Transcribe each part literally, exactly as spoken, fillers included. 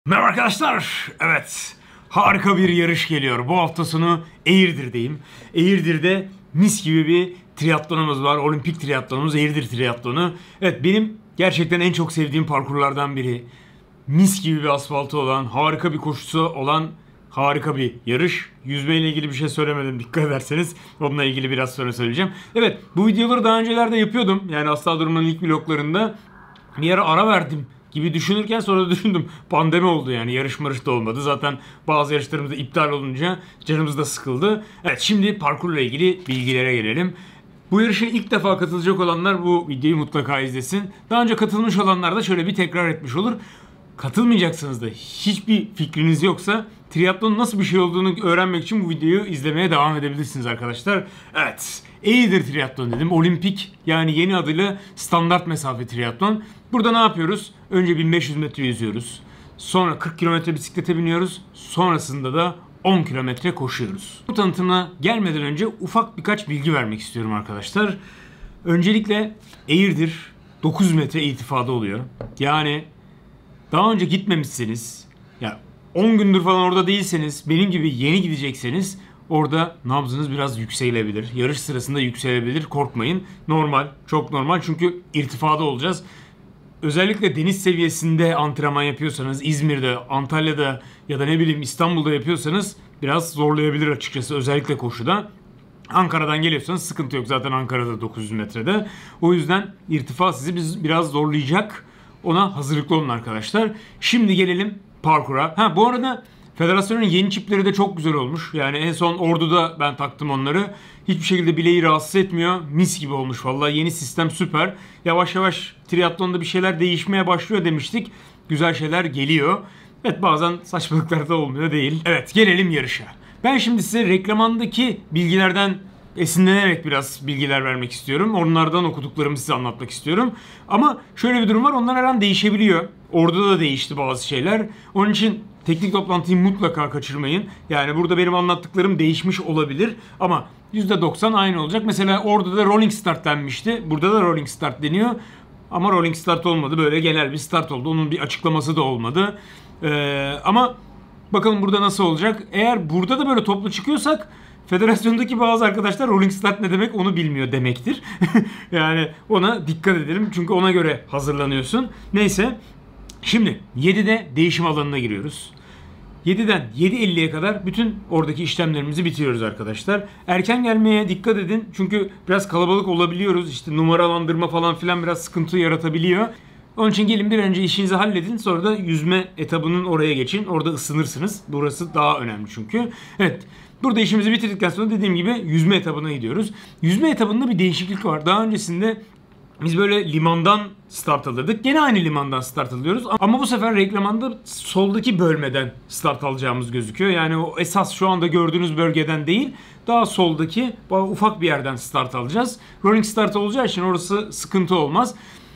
Merhaba arkadaşlar. Evet, harika bir yarış geliyor. Bu hafta sonu Eğirdir'deyim. Eğirdir'de mis gibi bir triatlonumuz var. Olimpik triatlonumuz, Eğirdir triatlonu. Evet, benim gerçekten en çok sevdiğim parkurlardan biri. Mis gibi bir asfaltı olan, harika bir koşusu olan harika bir yarış. Yüzme ile ilgili bir şey söylemedim, dikkat ederseniz. Onunla ilgili biraz sonra söyleyeceğim. Evet, bu videoları daha öncelerde yapıyordum. Yani Asla Durma'nın ilk vloglarında bir ara ara verdim gibi düşünürken sonra da düşündüm. Pandemi oldu, yani yarış marış da olmadı. Zaten bazı yarışlarımız da iptal olunca canımız da sıkıldı. Evet, şimdi parkurla ilgili bilgilere gelelim. Bu yarışa ilk defa katılacak olanlar bu videoyu mutlaka izlesin. Daha önce katılmış olanlar da şöyle bir tekrar etmiş olur. Katılmayacaksınız da hiçbir fikriniz yoksa triatlonun nasıl bir şey olduğunu öğrenmek için bu videoyu izlemeye devam edebilirsiniz arkadaşlar. Evet, Eğirdir triatlon dedim. Olimpik, yani yeni adıyla standart mesafe triatlon. Burada ne yapıyoruz? Önce bin beş yüz metre yüzüyoruz. Sonra kırk kilometre bisiklete biniyoruz. Sonrasında da on kilometre koşuyoruz. Bu tanıtıma gelmeden önce ufak birkaç bilgi vermek istiyorum arkadaşlar. Öncelikle Eğirdir dokuz metre irtifada oluyor. Yani daha önce gitmemişseniz, ya on gündür falan orada değilseniz, benim gibi yeni gidecekseniz orada nabzınız biraz yükselebilir. Yarış sırasında yükselebilir. Korkmayın. Normal. Çok normal. Çünkü irtifada olacağız. Özellikle deniz seviyesinde antrenman yapıyorsanız, İzmir'de, Antalya'da ya da ne bileyim İstanbul'da yapıyorsanız biraz zorlayabilir açıkçası. Özellikle koşuda. Ankara'dan geliyorsanız sıkıntı yok. Zaten Ankara'da dokuz yüz metrede. O yüzden irtifa sizi biraz zorlayacak. Ona hazırlıklı olun arkadaşlar. Şimdi gelelim parkura. Ha, bu arada federasyonun yeni çipleri de çok güzel olmuş. Yani en son Ordu'da ben taktım onları. Hiçbir şekilde bileği rahatsız etmiyor. Mis gibi olmuş vallahi. Yeni sistem süper. Yavaş yavaş triatlonda bir şeyler değişmeye başlıyor demiştik. Güzel şeyler geliyor. Evet, bazen saçmalıklar da olmuyor değil. Evet, gelelim yarışa. Ben şimdi size reklamandaki bilgilerden esinlenerek biraz bilgiler vermek istiyorum. Onlardan okuduklarımı size anlatmak istiyorum. Ama şöyle bir durum var. Onlar her an değişebiliyor. Orada da değişti bazı şeyler. Onun için teknik toplantıyı mutlaka kaçırmayın. Yani burada benim anlattıklarım değişmiş olabilir. Ama yüzde doksan aynı olacak. Mesela orada da rolling start denmişti. Burada da rolling start deniyor. Ama rolling start olmadı. Böyle genel bir start oldu. Onun bir açıklaması da olmadı. Ee, ama bakalım burada nasıl olacak. Eğer burada da böyle toplu çıkıyorsak federasyondaki bazı arkadaşlar rolling start ne demek onu bilmiyor demektir. Yani ona dikkat edelim. Çünkü ona göre hazırlanıyorsun. Neyse. Şimdi yedide değişim alanına giriyoruz. yediden yedi elliye kadar bütün oradaki işlemlerimizi bitiriyoruz arkadaşlar. Erken gelmeye dikkat edin. Çünkü biraz kalabalık olabiliyoruz. İşte numaralandırma falan filan biraz sıkıntı yaratabiliyor. Onun için gelin bir önce işinizi halledin. Sonra da yüzme etabının oraya geçin. Orada ısınırsınız. Burası daha önemli çünkü. Evet. Burada işimizi bitirdikten sonra dediğim gibi yüzme etabına gidiyoruz. Yüzme etabında bir değişiklik var. Daha öncesinde biz böyle limandan start alırdık. Gene aynı limandan start alıyoruz. Ama bu sefer reklamanda soldaki bölmeden start alacağımız gözüküyor. Yani o esas şu anda gördüğünüz bölgeden değil, daha soldaki ufak bir yerden start alacağız. Rolling start olacağı için orası sıkıntı olmaz.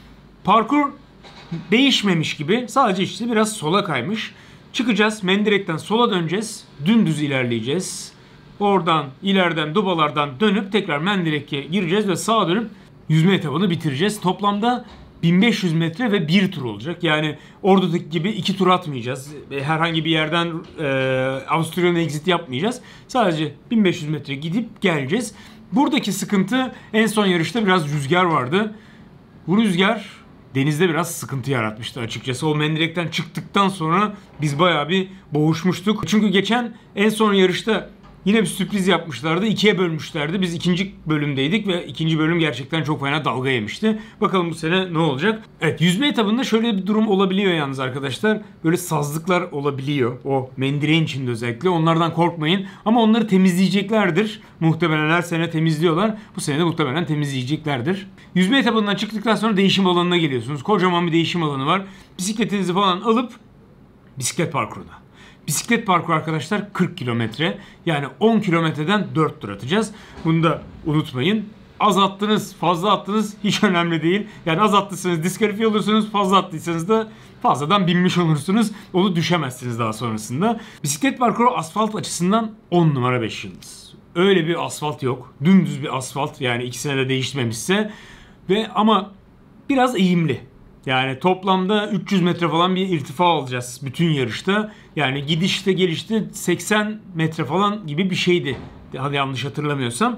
Parkur değişmemiş gibi, sadece işte biraz sola kaymış. Çıkacağız, mendirekten sola döneceğiz. Dümdüz ilerleyeceğiz. Oradan, ileriden, dubalardan dönüp tekrar mendirek'e gireceğiz ve sağa dönüp yüzme etabını bitireceğiz. Toplamda bin beş yüz metre ve bir tur olacak. Yani Ordu'daki gibi iki tur atmayacağız. Herhangi bir yerden e, Avusturya'nın exit yapmayacağız. Sadece bin beş yüz metre gidip geleceğiz. Buradaki sıkıntı, en son yarışta biraz rüzgar vardı. Bu rüzgar denizde biraz sıkıntı yaratmıştı açıkçası. O mendirekten çıktıktan sonra biz bayağı bir boğuşmuştuk. Çünkü geçen en son yarışta yine bir sürpriz yapmışlardı. İkiye bölmüşlerdi. Biz ikinci bölümdeydik ve ikinci bölüm gerçekten çok fena dalga yemişti. Bakalım bu sene ne olacak? Evet, yüzme etabında şöyle bir durum olabiliyor yalnız arkadaşlar. Böyle sazlıklar olabiliyor. O mendireğin içinde özellikle. Onlardan korkmayın. Ama onları temizleyeceklerdir. Muhtemelen her sene temizliyorlar. Bu sene de muhtemelen temizleyeceklerdir. Yüzme etabından çıktıktan sonra değişim alanına geliyorsunuz. Kocaman bir değişim alanı var. Bisikletinizi falan alıp bisiklet parkuruna. Bisiklet parkuru arkadaşlar kırk kilometre. Yani on kilometreden dört tur atacağız. Bunu da unutmayın. Az attınız, fazla attınız hiç önemli değil. Yani az attıysanız diskalifiye olursunuz, fazla attıysanız da fazladan binmiş olursunuz. Onu düşemezsiniz daha sonrasında. Bisiklet parkuru asfalt açısından on numara beş yıldız. Öyle bir asfalt yok. Dümdüz bir asfalt, yani ikisine de değişmemişse. Ve ama biraz eğimli. Yani toplamda üç yüz metre falan bir irtifa alacağız bütün yarışta. Yani gidişte gelişte seksen metre falan gibi bir şeydi. Hadi yanlış hatırlamıyorsam.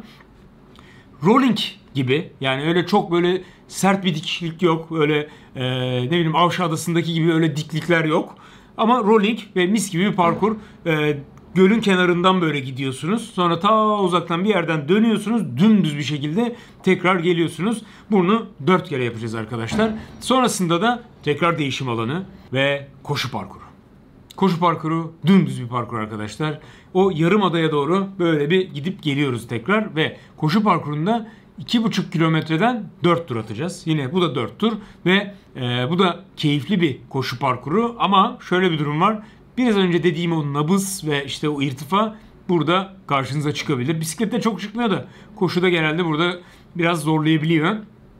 Rolling gibi, yani öyle çok böyle sert bir dikişlik yok. Öyle e, ne bileyim Avşa Adası'ndaki gibi öyle diklikler yok. Ama rolling ve mis gibi bir parkur. E, gölün kenarından böyle gidiyorsunuz. Sonra ta uzaktan bir yerden dönüyorsunuz. Dümdüz bir şekilde tekrar geliyorsunuz. Bunu dört kere yapacağız arkadaşlar. Sonrasında da tekrar değişim alanı ve koşu parkuru. Koşu parkuru dümdüz bir parkur arkadaşlar. O yarım adaya doğru böyle bir gidip geliyoruz tekrar ve koşu parkurunda iki buçuk kilometreden dört tur atacağız. Yine bu da dört tur ve e, bu da keyifli bir koşu parkuru ama şöyle bir durum var. Biraz önce dediğim o nabız ve işte o irtifa burada karşınıza çıkabilir. Bisiklette çok çıkmıyor da koşuda genelde burada biraz zorlayabiliyor.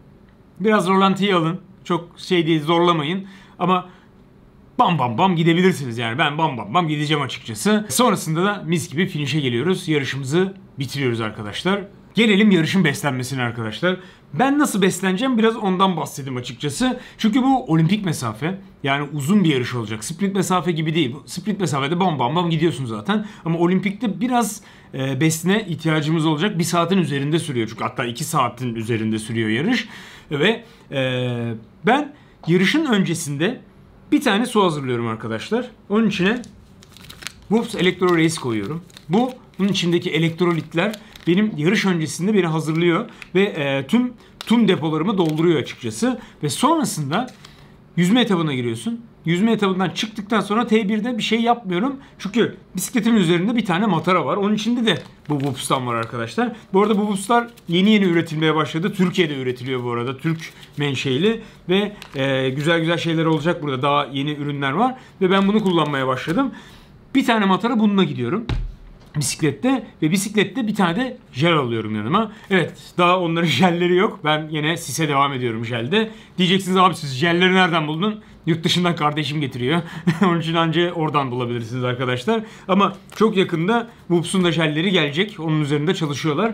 Biraz zorlantıyı alın. Çok şey değil, zorlamayın. Ama bam bam bam gidebilirsiniz yani. Ben bam bam bam gideceğim açıkçası. Sonrasında da mis gibi finish'e geliyoruz. Yarışımızı bitiriyoruz arkadaşlar. Gelelim yarışın beslenmesine arkadaşlar. Ben nasıl besleneceğim biraz ondan bahsedeyim açıkçası. Çünkü bu olimpik mesafe. Yani uzun bir yarış olacak. Sprint mesafe gibi değil. Sprint mesafede bam bam bam gidiyorsun zaten. Ama olimpikte biraz e, besine ihtiyacımız olacak. Bir saatin üzerinde sürüyor. Çünkü hatta iki saatin üzerinde sürüyor yarış. Ve e, ben yarışın öncesinde bir tane su hazırlıyorum arkadaşlar. Onun içine Whoops Electro Race koyuyorum. Bu, bunun içindeki elektrolitler benim yarış öncesinde beni hazırlıyor ve e, tüm tüm depolarımı dolduruyor açıkçası. Ve sonrasında yüzme etabına giriyorsun. Yüzme etabından çıktıktan sonra T birde bir şey yapmıyorum. Çünkü bisikletimin üzerinde bir tane matara var. Onun içinde de bu Whoops'tan var arkadaşlar. Bu arada bu Whoops'lar yeni yeni üretilmeye başladı. Türkiye'de üretiliyor bu arada. Türk menşeili ve e, güzel güzel şeyler olacak burada. Daha yeni ürünler var ve ben bunu kullanmaya başladım. Bir tane matara bununla gidiyorum bisiklette ve bisiklette bir tane de jel alıyorum yanıma. Evet, daha onların jelleri yok. Ben yine sise devam ediyorum jelde. Diyeceksiniz abi siz jelleri nereden buldun? Yurt dışından kardeşim getiriyor. Onun için anca oradan bulabilirsiniz arkadaşlar. Ama çok yakında Whoops'un da jelleri gelecek. Onun üzerinde çalışıyorlar.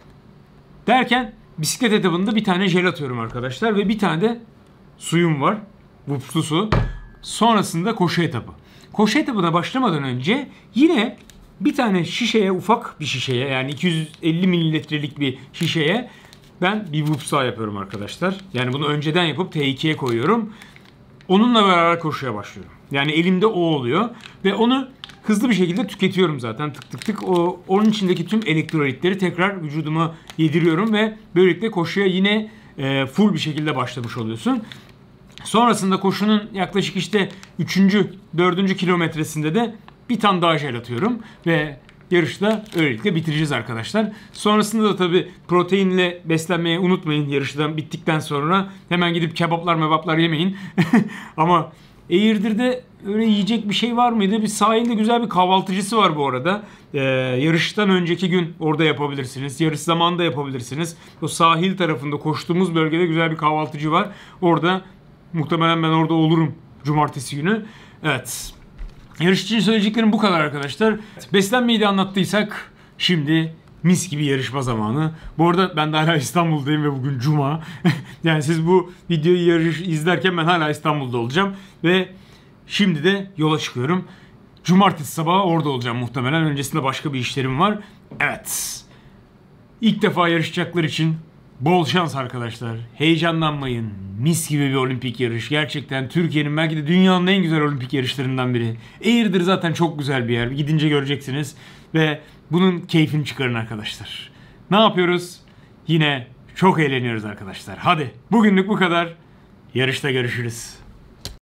Derken bisiklet etabında bir tane jel atıyorum arkadaşlar ve bir tane de suyum var. Whoops'lu su. Sonrasında koşu etabı. Koşu etabına başlamadan önce yine bir tane şişeye, ufak bir şişeye, yani iki yüz elli mililitrelik bir şişeye ben bir Whoops daha yapıyorum arkadaşlar. Yani bunu önceden yapıp T ikiye koyuyorum. Onunla beraber koşuya başlıyorum. Yani elimde o oluyor ve onu hızlı bir şekilde tüketiyorum zaten tık tık tık. O, onun içindeki tüm elektrolitleri tekrar vücuduma yediriyorum ve böylelikle koşuya yine e, full bir şekilde başlamış oluyorsun. Sonrasında koşunun yaklaşık işte üçüncü dördüncü kilometresinde de bir tane daha jel atıyorum ve yarışta öylelikle bitireceğiz arkadaşlar. Sonrasında da tabii proteinle beslenmeyi unutmayın yarıştan bittikten sonra. Hemen gidip kebaplar mebaplar yemeyin. Ama Eğirdir'de öyle yiyecek bir şey var mıydı? Bir sahilde güzel bir kahvaltıcısı var bu arada. Ee, yarıştan önceki gün orada yapabilirsiniz. Yarış zamanında yapabilirsiniz. O sahil tarafında koştuğumuz bölgede güzel bir kahvaltıcı var. Orada muhtemelen ben orada olurum cumartesi günü. Evet. Yarış için söyleyeceklerim bu kadar arkadaşlar. Beslenmeyi de anlattıysak şimdi mis gibi yarışma zamanı. Bu arada ben de hala İstanbul'dayım ve bugün Cuma. Yani siz bu videoyu yarış izlerken ben hala İstanbul'da olacağım. Ve şimdi de yola çıkıyorum. Cumartesi sabahı orada olacağım muhtemelen. Öncesinde başka bir işlerim var. Evet. İlk defa yarışacaklar için bol şans arkadaşlar. Heyecanlanmayın. Mis gibi bir olimpik yarış. Gerçekten Türkiye'nin belki de dünyanın en güzel olimpik yarışlarından biri. Eğirdir zaten çok güzel bir yer. Gidince göreceksiniz. Ve bunun keyfini çıkarın arkadaşlar. Ne yapıyoruz? Yine çok eğleniyoruz arkadaşlar. Hadi bugünlük bu kadar. Yarışta görüşürüz.